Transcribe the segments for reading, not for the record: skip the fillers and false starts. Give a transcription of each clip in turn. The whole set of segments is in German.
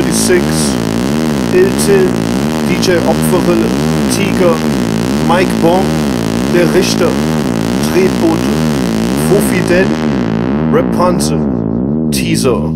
Dirty Six, Iltil, DJ Opferrille, Tiger, Mike Bon, der Richter, Tretbote, Fofidel, Rapunzel, Teaser.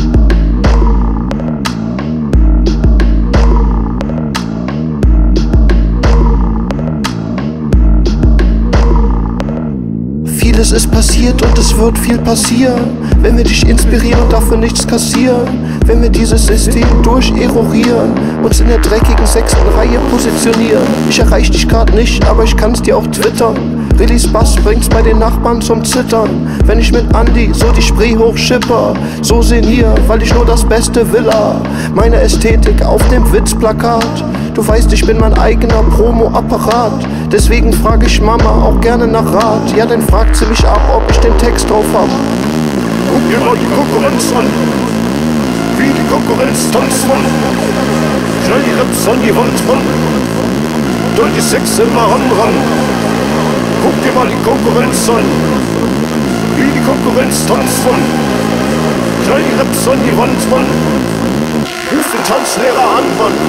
Vieles ist passiert und es wird viel passieren, wenn wir dich inspirieren und dafür nichts kassieren. Wenn wir dieses System durcherorieren, uns in der dreckigen 6. Reihe positionieren. Ich erreich dich grad nicht, aber ich kann's dir auch twittern. Release Bass bringt's bei den Nachbarn zum Zittern. Wenn ich mit Andy so die Spree hochschipper, so senier, weil ich nur das Beste will. Meine Ästhetik auf dem Witzplakat. Du weißt, ich bin mein eigener Promo-Apparat. Deswegen frag ich Mama auch gerne nach Rat. Ja, dann fragt sie mich ab, ob ich den Text drauf hab. Guck dir mal die Konkurrenz an, wie die Konkurrenz tanzt, Mann. Schnell die Raps an die Wand, Mann. Durch die 6 immer ran. Guck dir mal die Konkurrenz an, wie die Konkurrenz tanzt, Mann. Schnell die Raps an die Wand, Mann. Ruf den Tanzlehrer an, Mann.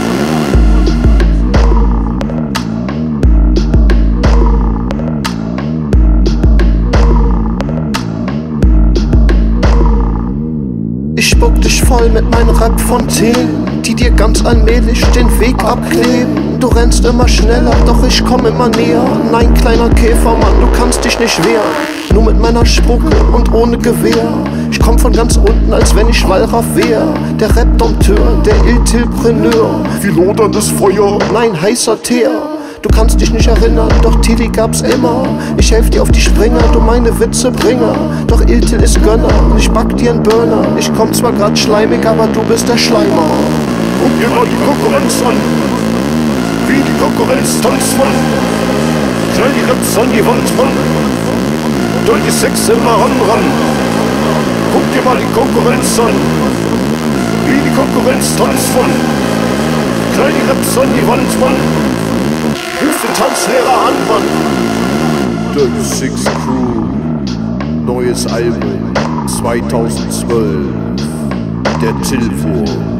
Ich spuck dich voll mit meinen Rap-Fontänen, die dir ganz allmählich den Weg abkleben. Du rennst immer schneller, doch ich komm immer näher. Nein, kleiner Käfermann, du kannst dich nicht wehren. Nur mit meiner Spucke und ohne Gewehr. Ich komm von ganz unten, als wenn ich Wallraff wär. Der Rap-Dompteur, der Iltilpreneur. Wie loderndes Feuer, nein, heißer Teer. Du kannst dich nicht erinnern, doch Tilly gab's immer. Ich helf dir auf die Springer, du meine Witzebringer. Doch Iltil ist Gönner und ich back dir einen Burner. Ich komm zwar grad schleimig, aber du bist der Schleimer. Guck dir mal die Konkurrenz an, wie die Konkurrenz tanzt, Mann. Schnell die Raps an die Wand, Mann. Durch die 6 immer ran. Guck dir mal die Konkurrenz an, wie die Konkurrenz tanzt, Mann. Schnell die Raps an die Wand, Mann. Ruf den Tanzlehrer an, Mann. Dirty Six Crew, neues Album 2012, der Tilfur.